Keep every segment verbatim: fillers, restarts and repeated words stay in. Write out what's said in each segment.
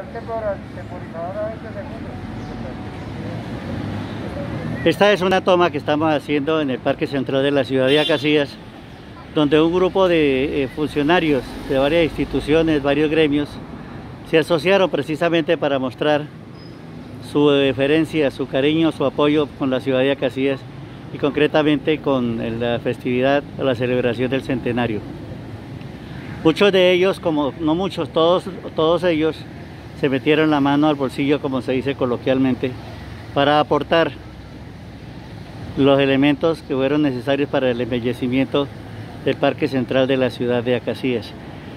Esta es una toma que estamos haciendo en el Parque Central de la ciudad de Acacías, donde un grupo de eh, funcionarios de varias instituciones, varios gremios, se asociaron precisamente para mostrar su deferencia, su cariño, su apoyo con la ciudad de Acacías y concretamente con la festividad o la celebración del centenario. Muchos de ellos, como no muchos, todos, todos ellos se metieron la mano al bolsillo, como se dice coloquialmente, para aportar los elementos que fueron necesarios para el embellecimiento del Parque Central de la ciudad de Acacías.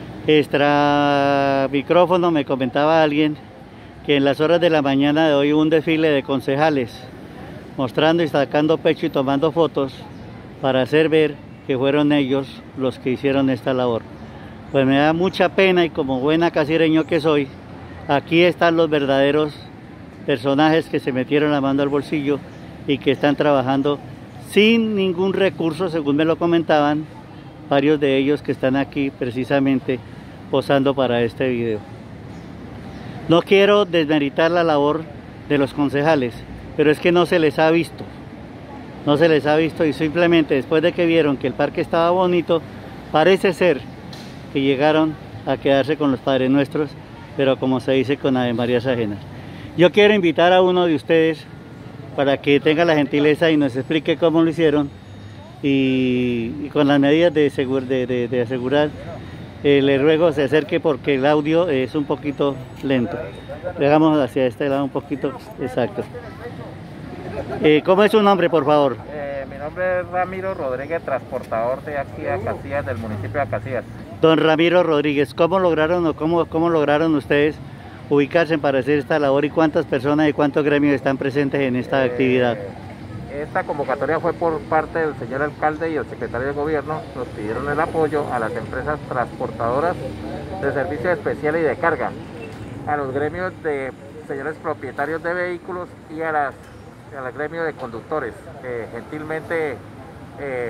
Extra micrófono me comentaba alguien que en las horas de la mañana de hoy hubo un desfile de concejales mostrando y sacando pecho y tomando fotos para hacer ver que fueron ellos los que hicieron esta labor. Pues me da mucha pena, y como buena casireño que soy, aquí están los verdaderos personajes que se metieron la mano al bolsillo y que están trabajando sin ningún recurso, según me lo comentaban varios de ellos que están aquí precisamente posando para este video. No quiero desmeritar la labor de los concejales, pero es que no se les ha visto, no se les ha visto y simplemente después de que vieron que el parque estaba bonito, parece ser que llegaron a quedarse con los Padres Nuestros, pero como se dice, con Ave Marías ajenas. Yo quiero invitar a uno de ustedes para que tenga la gentileza y nos explique cómo lo hicieron y, y con las medidas de, segur, de, de, de asegurar. Eh, le ruego se acerque porque el audio es un poquito lento. Llegamos hacia este lado un poquito, exacto. Eh, ¿Cómo es su nombre, por favor? Eh, mi nombre es Ramiro Rodríguez, transportador de aquí de Acacías, del municipio de Acacías. Don Ramiro Rodríguez, ¿cómo lograron o cómo, cómo lograron ustedes ubicarse para hacer esta labor y cuántas personas y cuántos gremios están presentes en esta eh, actividad? Esta convocatoria fue por parte del señor alcalde y el secretario de gobierno. Nos pidieron el apoyo a las empresas transportadoras de servicios especiales y de carga, a los gremios de señores propietarios de vehículos y a las al gremio de conductores, que gentilmente eh,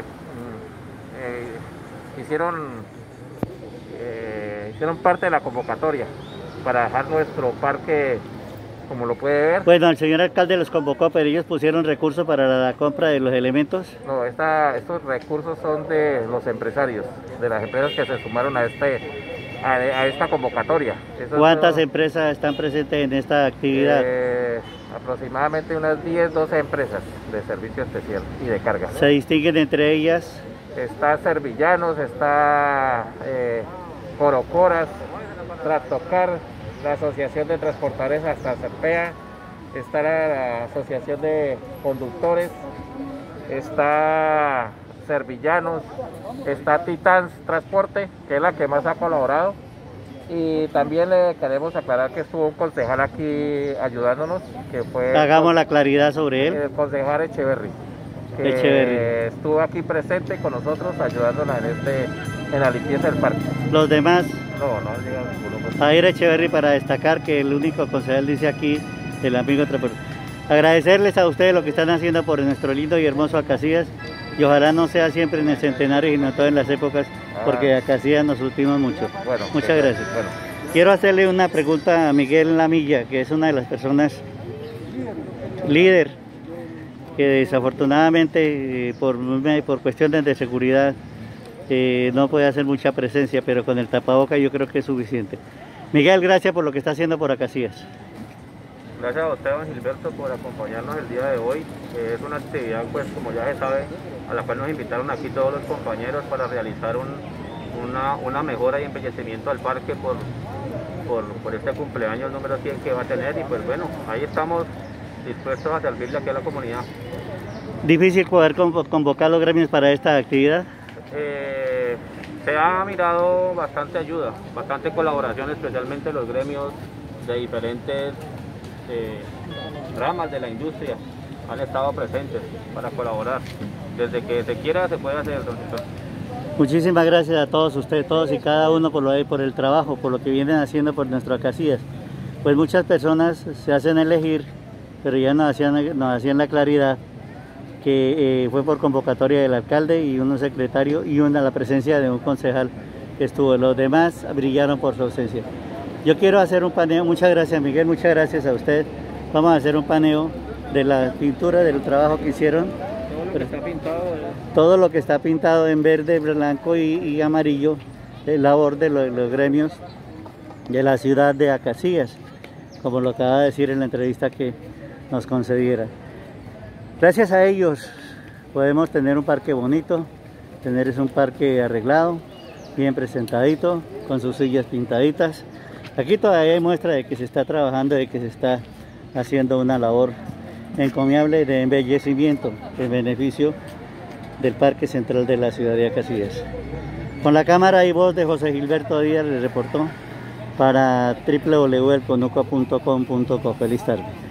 eh, hicieron, eh, hicieron parte de la convocatoria para dejar nuestro parque como lo puede ver. Bueno, el señor alcalde los convocó, pero ellos pusieron recursos para la compra de los elementos. No, esta, estos recursos son de los empresarios, de las empresas que se sumaron a este a, a esta convocatoria. Eso ¿Cuántas es, empresas están presentes en esta actividad? Eh, aproximadamente unas diez, doce empresas de servicio especial y de carga. ¿Se distinguen entre ellas? Está Servillanos, está eh, Corocoras, Tractocar, la Asociación de Transportadores hasta Cerpea, está la, la Asociación de Conductores, está Servillanos, está Titans Transporte, que es la que más ha colaborado, y también le queremos aclarar que estuvo un concejal aquí ayudándonos, que fue... Hagamos la claridad sobre él. El concejal Echeverry, que Echeverry estuvo aquí presente con nosotros ayudándonos en, este, en la limpieza del parque. ¿Los demás? No, no llegamos ninguno. Jair Echeverry, para destacar que el único concejal dice aquí, el amigo transporte. Agradecerles a ustedes lo que están haciendo por nuestro lindo y hermoso Acacías, y ojalá no sea siempre en el centenario, sino todas en las épocas, porque Acacías nos ultimos mucho. Bueno, muchas gracias. Bueno. Quiero hacerle una pregunta a Miguel Lamilla, que es una de las personas líder, que desafortunadamente eh, por, por cuestiones de seguridad eh, no puede hacer mucha presencia, pero con el tapaboca yo creo que es suficiente. Miguel, gracias por lo que está haciendo por Acacías. Gracias a usted, don Gilberto, por acompañarnos el día de hoy. Eh, es una actividad, pues como ya se sabe, a la cual nos invitaron aquí todos los compañeros para realizar un, una, una mejora y embellecimiento al parque por, por, por este cumpleaños número cien que va a tener, y pues bueno, ahí estamos dispuestos a servirle aquí a la comunidad. ¿Difícil poder convocar los gremios para esta actividad? Eh, se ha mirado bastante ayuda, bastante colaboración, especialmente los gremios de diferentes eh, ramas de la industria han estado presentes para colaborar. Desde que se quiera se puede hacer, don Gilberto. Muchísimas gracias a todos ustedes, todos y cada uno por, lo, por el trabajo, por lo que vienen haciendo por nuestro Acacías. Pues muchas personas se hacen elegir, pero ya nos hacían, nos hacían la claridad que eh, fue por convocatoria del alcalde y un secretario y una la presencia de un concejal que estuvo. Los demás brillaron por su ausencia. Yo quiero hacer un paneo, muchas gracias Miguel, muchas gracias a usted. Vamos a hacer un paneo de la pintura, del trabajo que hicieron. Todo lo que está pintado. ¿eh? Todo lo que está pintado en verde, blanco y, y amarillo, de labor de los, los gremios de la ciudad de Acacías, como lo acaba de decir en la entrevista que nos concediera. Gracias a ellos podemos tener un parque bonito, tener un parque arreglado, bien presentadito, con sus sillas pintaditas. Aquí todavía hay muestra de que se está trabajando, de que se está haciendo una labor encomiable de embellecimiento en beneficio del Parque Central de la ciudad de Acacías. Con la cámara y voz de José Gilberto Díaz le reportó para w w w punto el conuco punto com punto co. Feliz tarde.